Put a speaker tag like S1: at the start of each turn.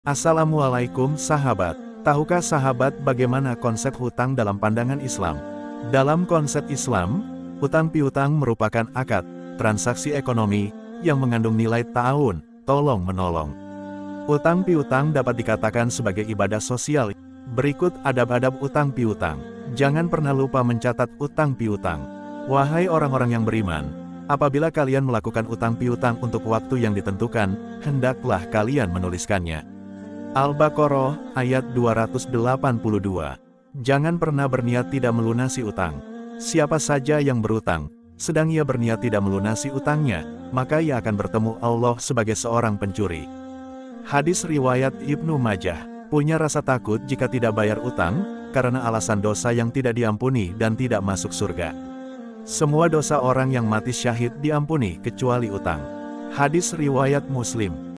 S1: Assalamualaikum sahabat. Tahukah sahabat bagaimana konsep hutang dalam pandangan Islam? Dalam konsep Islam, hutang piutang merupakan akad, transaksi ekonomi, yang mengandung nilai ta'awun, tolong-menolong. Utang piutang dapat dikatakan sebagai ibadah sosial. Berikut adab-adab utang piutang. Jangan pernah lupa mencatat utang piutang. Wahai orang-orang yang beriman, apabila kalian melakukan utang piutang untuk waktu yang ditentukan, hendaklah kalian menuliskannya. Al-Baqarah, ayat 282. Jangan pernah berniat tidak melunasi utang. Siapa saja yang berutang, sedang ia berniat tidak melunasi utangnya, maka ia akan bertemu Allah sebagai seorang pencuri. Hadis riwayat Ibnu Majah. Punya rasa takut jika tidak bayar utang, karena alasan dosa yang tidak diampuni dan tidak masuk surga. Semua dosa orang yang mati syahid diampuni kecuali utang. Hadis riwayat Muslim.